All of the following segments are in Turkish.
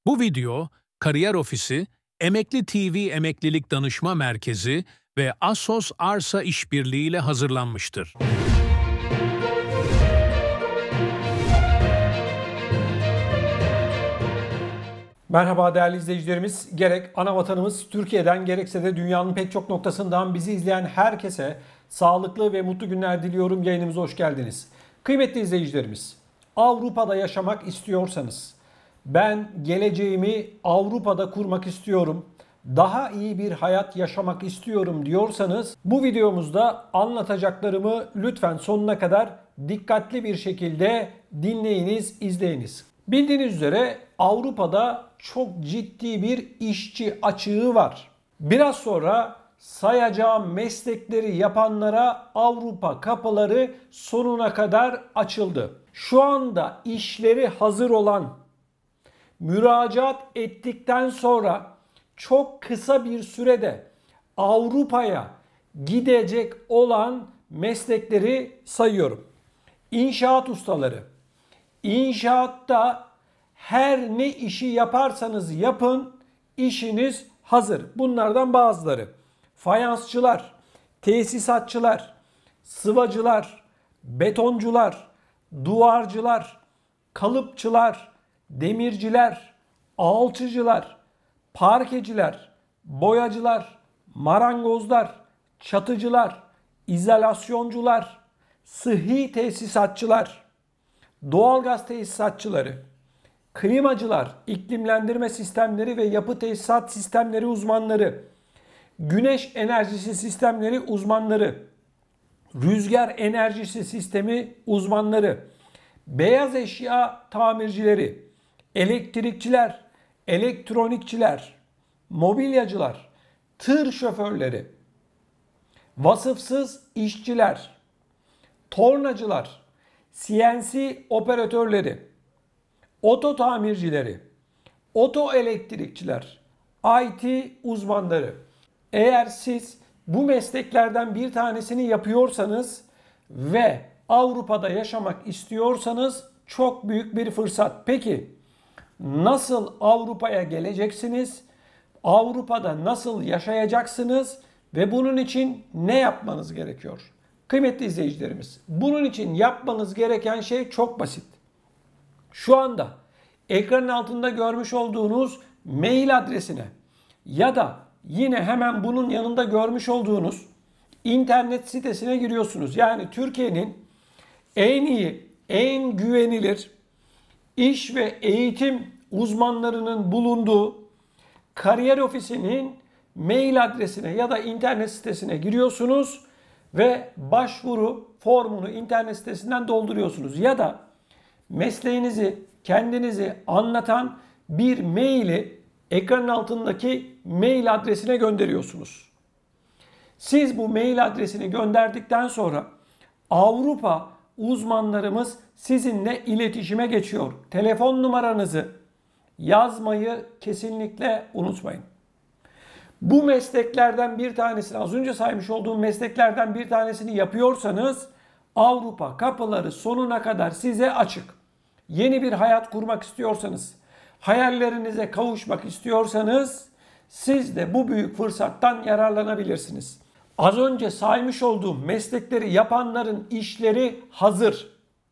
Bu video, Kariyer Ofisi, Emekli TV Emeklilik Danışma Merkezi ve Assos Arsa İşbirliği ile hazırlanmıştır. Merhaba değerli izleyicilerimiz. Gerek ana vatanımız Türkiye'den gerekse de dünyanın pek çok noktasından bizi izleyen herkese sağlıklı ve mutlu günler diliyorum. Yayınımıza hoş geldiniz. Kıymetli izleyicilerimiz, Avrupa'da yaşamak istiyorsanız, ben geleceğimi Avrupa'da kurmak istiyorum, daha iyi bir hayat yaşamak istiyorum diyorsanız bu videomuzda anlatacaklarımı lütfen sonuna kadar dikkatli bir şekilde dinleyiniz, izleyiniz. Bildiğiniz üzere Avrupa'da çok ciddi bir işçi açığı var. Biraz sonra sayacağım meslekleri yapanlara Avrupa kapıları sonuna kadar açıldı. Şu anda işleri hazır olan, müracaat ettikten sonra çok kısa bir sürede Avrupa'ya gidecek olan meslekleri sayıyorum. İnşaat ustaları. İnşaatta her ne işi yaparsanız yapın, işiniz hazır. Bunlardan bazıları: fayansçılar, tesisatçılar, sıvacılar, betoncular, duvarcılar, kalıpçılar, demirciler, alçıcılar, parkeciler, boyacılar, marangozlar, çatıcılar, izolasyoncular, sıhhi tesisatçılar, doğalgaz tesisatçıları, klimacılar, iklimlendirme sistemleri ve yapı tesisat sistemleri uzmanları, güneş enerjisi sistemleri uzmanları, rüzgar enerjisi sistemi uzmanları, beyaz eşya tamircileri, elektrikçiler, elektronikçiler, mobilyacılar, tır şoförleri, vasıfsız işçiler, tornacılar, CNC operatörleri, oto tamircileri, oto elektrikçiler, IT uzmanları. Eğer siz bu mesleklerden bir tanesini yapıyorsanız ve Avrupa'da yaşamak istiyorsanız çok büyük bir fırsat. Peki nasıl Avrupa'ya geleceksiniz? Avrupa'da nasıl yaşayacaksınız? Ve bunun için ne yapmanız gerekiyor? Kıymetli izleyicilerimiz, bunun için yapmanız gereken şey çok basit. Şu anda ekranın altında görmüş olduğunuz mail adresine ya da yine hemen bunun yanında görmüş olduğunuz internet sitesine giriyorsunuz. Yani Türkiye'nin en iyi, en güvenilir iş ve eğitim uzmanlarının bulunduğu Kariyer Ofisi'nin mail adresine ya da internet sitesine giriyorsunuz ve başvuru formunu internet sitesinden dolduruyorsunuz. Ya da mesleğinizi, kendinizi anlatan bir maili ekranın altındaki mail adresine gönderiyorsunuz. Siz bu mail adresini gönderdikten sonra Avrupa uzmanlarımız sizinle iletişime geçiyor. Telefon numaranızı yazmayı kesinlikle unutmayın. Bu mesleklerden bir tanesini, az önce saymış olduğum mesleklerden bir tanesini yapıyorsanız Avrupa kapıları sonuna kadar size açık. Yeni bir hayat kurmak istiyorsanız, hayallerinize kavuşmak istiyorsanız siz de bu büyük fırsattan yararlanabilirsiniz. Az önce saymış olduğum meslekleri yapanların işleri hazır.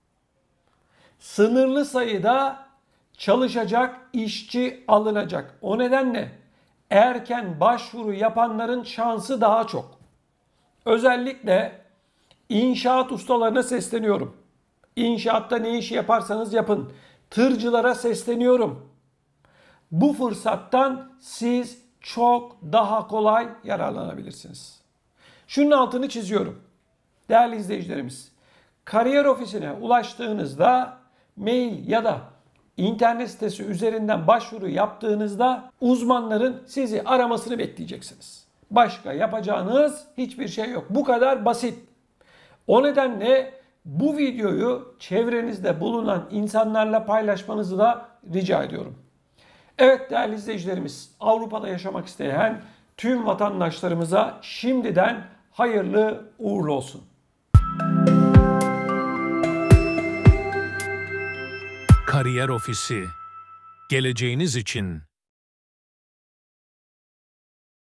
Sınırlı sayıda çalışacak işçi alınacak. O nedenle erken başvuru yapanların şansı daha çok. Özellikle inşaat ustalarına sesleniyorum. İnşaatta ne işi yaparsanız yapın. Tırcılara sesleniyorum. Bu fırsattan siz çok daha kolay yararlanabilirsiniz. Şunun altını çiziyorum. Değerli izleyicilerimiz, Kariyer Ofisi'ne ulaştığınızda mail ya da internet sitesi üzerinden başvuru yaptığınızda uzmanların sizi aramasını bekleyeceksiniz. Başka yapacağınız hiçbir şey yok. Bu kadar basit. O nedenle bu videoyu çevrenizde bulunan insanlarla paylaşmanızı da rica ediyorum. Evet değerli izleyicilerimiz, Avrupa'da yaşamak isteyen tüm vatandaşlarımıza şimdiden hayırlı uğurlu olsun. Kariyer Ofisi geleceğiniz için